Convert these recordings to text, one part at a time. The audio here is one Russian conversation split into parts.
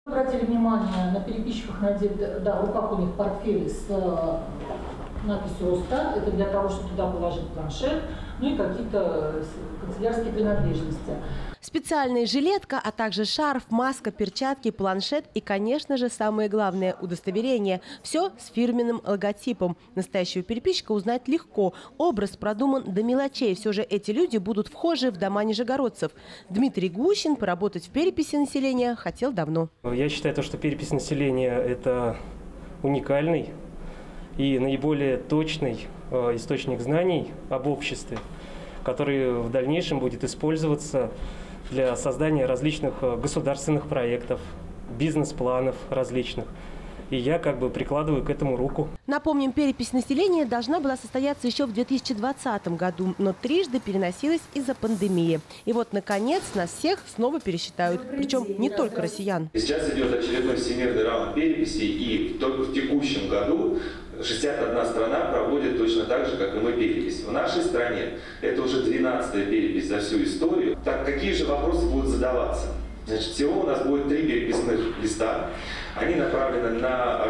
Обратили внимание, на переписчиках надеты, в руках у них портфели с надписью «Росстат». Это для того, чтобы туда положить планшет, ну и какие-то канцелярские принадлежности. Специальная жилетка, а также шарф, маска, перчатки, планшет и, конечно же, самое главное – удостоверение. Все с фирменным логотипом. Настоящего переписчика узнать легко. Образ продуман до мелочей. Все же эти люди будут вхожи в дома нижегородцев. Дмитрий Гущин поработать в переписи населения хотел давно. Я считаю, что перепись населения – это уникальный и наиболее точный источник знаний об обществе, который в дальнейшем будет использоваться для создания различных государственных проектов, бизнес-планов различных. И я прикладываю к этому руку. Напомним, перепись населения должна была состояться еще в 2020 году, но трижды переносилась из-за пандемии. И вот, наконец, нас всех снова пересчитают. Причем не только россиян. Сейчас идет очередной всемирный раунд переписи, и только в текущем году 61 страна проводит точно так же, как и мы, перепись. В нашей стране это уже 12-я перепись за всю историю. Так какие же вопросы будут задаваться? Значит, всего у нас будет 3 переписных листа. Они направлены на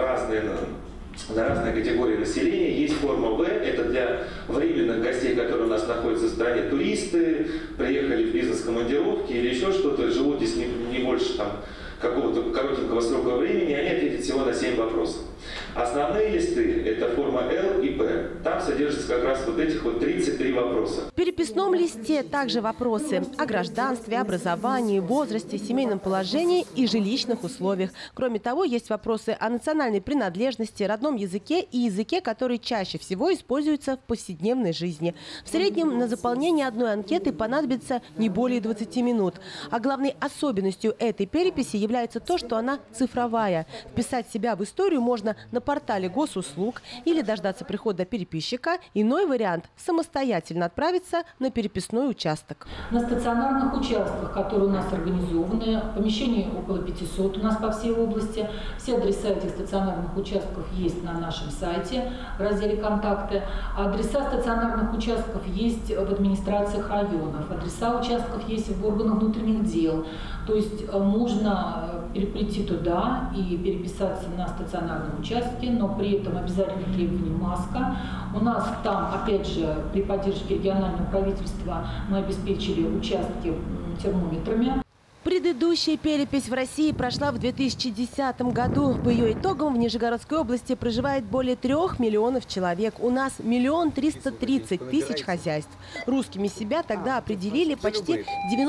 разные категории населения. Есть форма В, это для временных гостей, которые у нас находятся в стране, туристы, приехали в бизнес-командировки или еще что-то, живут здесь не больше какого-то коротенького срока времени, они ответят всего на 7 вопросов. Основные листы – это форма Л и П. Там содержатся как раз вот этих 33 вопроса. В переписном листе также вопросы о гражданстве, образовании, возрасте, семейном положении и жилищных условиях. Кроме того, есть вопросы о национальной принадлежности, родном языке и языке, который чаще всего используется в повседневной жизни. В среднем на заполнение одной анкеты понадобится не более 20 минут. А главной особенностью этой переписи является то, что она цифровая. Вписать себя в историю можно на портале госуслуг или дождаться прихода переписчика. Иной вариант – самостоятельно отправиться на переписной участок. На стационарных участках, которые у нас организованы, помещений около 500 у нас по всей области. Все адреса этих стационарных участков есть на нашем сайте в разделе «Контакты». Адреса стационарных участков есть в администрациях районов. Адреса участков есть в органах внутренних дел. То есть можно прийти туда и переписаться на стационарном участке, но при этом обязательно требование маска. У нас там, опять же, при поддержке регионального правительства мы обеспечили участки термометрами. Предыдущая перепись в России прошла в 2010 году. По ее итогам в Нижегородской области проживает более 3 миллионов человек. У нас 1 330 000 хозяйств. Русскими себя тогда определили почти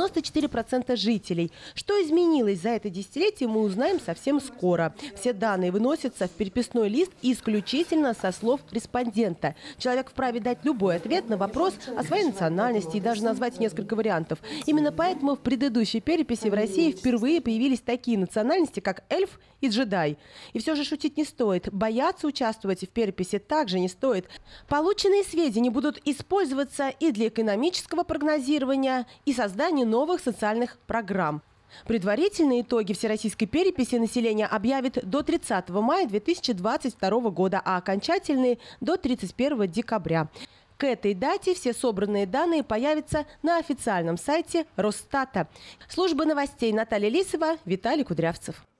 94% жителей. Что изменилось за это десятилетие, мы узнаем совсем скоро. Все данные выносятся в переписной лист исключительно со слов респондента. Человек вправе дать любой ответ на вопрос о своей национальности и даже назвать несколько вариантов. Именно поэтому в предыдущей переписи в России впервые появились такие национальности, как эльф и джедай. И все же шутить не стоит. Бояться участвовать в переписи также не стоит. Полученные сведения будут использоваться и для экономического прогнозирования, и создания новых социальных программ. Предварительные итоги всероссийской переписи населения объявят до 30 мая 2022 года, а окончательные – до 31 декабря. К этой дате все собранные данные появятся на официальном сайте Росстата. Служба новостей Наталья Лисова, Виталий Кудрявцев.